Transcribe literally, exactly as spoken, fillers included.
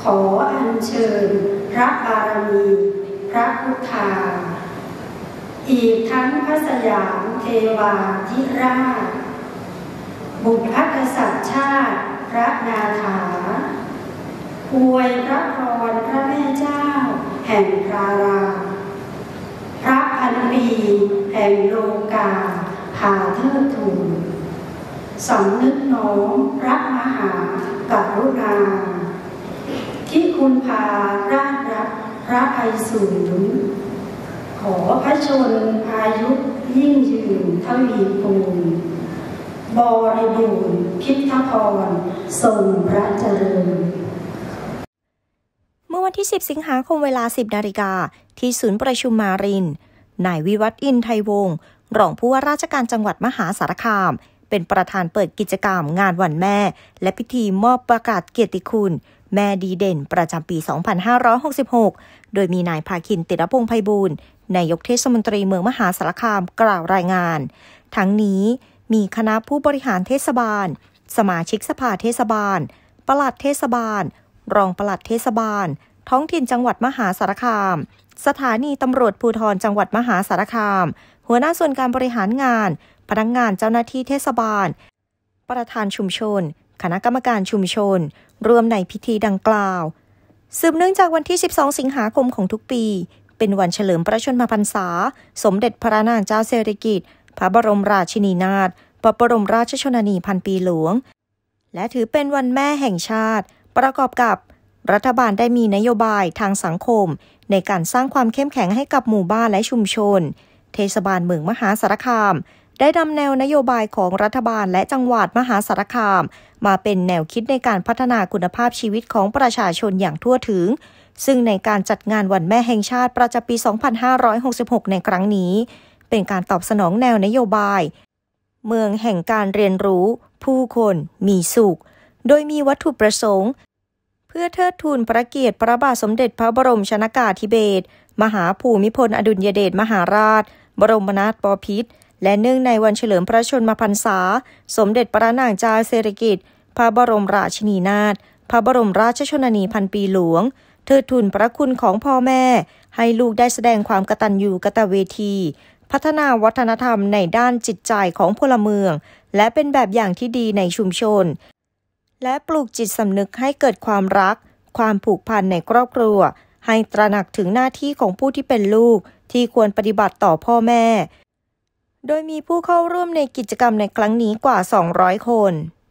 ขออัญเชิญพระบารมีพระพุทธาอีกทั้งพระสยามเทวาธิราชบุพกษัตริย์ชาติพระนาถาอวยพระพรพระแม่เจ้าแห่งพราราพระพันปีแห่งโลกาพาเทิดทูนสำนึกน้อมพระมหากรุณาที่คุณพาราชรับพระไพศาลขอพระชนอายุยิ่งยืนทวีคูณบริบูรณ์พิทพรทรงพระเจริญเมื่อวันที่สิบสิงหาคมเวลาสิบนาฬิกาที่ศูนย์ประชุมมารินนายวิวัฒน์อินทร์ไทยวงศ์รองผู้ว่าราชการจังหวัดมหาสารคามเป็นประธานเปิดกิจกรรมงานวันแม่และพิธีมอบประกาศเกียรติคุณแม่ดีเด่นประจำปี สองพันห้าร้อยหกสิบหก โดยมีนายภาคิน ติรพงษ์ไพบูลย์นายกเทศมนตรีเมืองมหาสารคามกล่าวรายงานทั้งนี้มีคณะผู้บริหารเทศบาลสมาชิกสภาเทศบาลปลัดเทศบาลรองปลัดเทศบาลท้องถิ่นจังหวัดมหาสารคามสถานีตำรวจภูธรจังหวัดมหาสารคามหัวหน้าส่วนการบริหารงานพนักงานเจ้าหน้าที่เทศบาลประธานชุมชนคณะกรรมการชุมชนรวมในพิธีดังกล่าวสืบเนื่องจากวันที่สิบสองสิงหาคมของทุกปีเป็นวันเฉลิมพระชนมพรรษาสมเด็จพระนางเจ้าสิริกิติ์พระบรมราชินีนาถพระบรมราชชนนีพันปีหลวงและถือเป็นวันแม่แห่งชาติประกอบกับรัฐบาลได้มีนโยบายทางสังคมในการสร้างความเข้มแข็งให้กับหมู่บ้านและชุมชนเทศบาลเมืองมหาสารคามได้นำแนวนโยบายของรัฐบาลและจังหวัดมหาสารคามมาเป็นแนวคิดในการพัฒนาคุณภาพชีวิตของประชาชนอย่างทั่วถึงซึ่งในการจัดงานวันแม่แห่งชาติประจำปี สองพันห้าร้อยหกสิบหก ในครั้งนี้เป็นการตอบสนองแนวนโยบายเมืองแห่งการเรียนรู้ผู้คนมีสุขโดยมีวัตถุประสงค์เพื่อเทิดทูนพระเกียรติพระบาทสมเด็จพระบรมชนกาธิเบศรมหาภูมิพลอดุลยเดชมหาราชบรมนาถบพิตรและเนื่องในวันเฉลิมพระชนมพรรษาสมเด็จพระนางเจ้าสิริกิติ์พระบรมราชินีนาถพระบรมราชชนนีพันปีหลวงเทิดทูนพระคุณของพ่อแม่ให้ลูกได้แสดงความกตัญญูกตเวทีพัฒนาวัฒนธรรมในด้านจิตใจของพลเมืองและเป็นแบบอย่างที่ดีในชุมชนและปลูกจิตสำนึกให้เกิดความรักความผูกพันในครอบครัวให้ตระหนักถึงหน้าที่ของผู้ที่เป็นลูกที่ควรปฏิบัติต่อพ่อแม่โดยมีผู้เข้าร่วมในกิจกรรมในครั้งนี้กว่าสองร้อยคน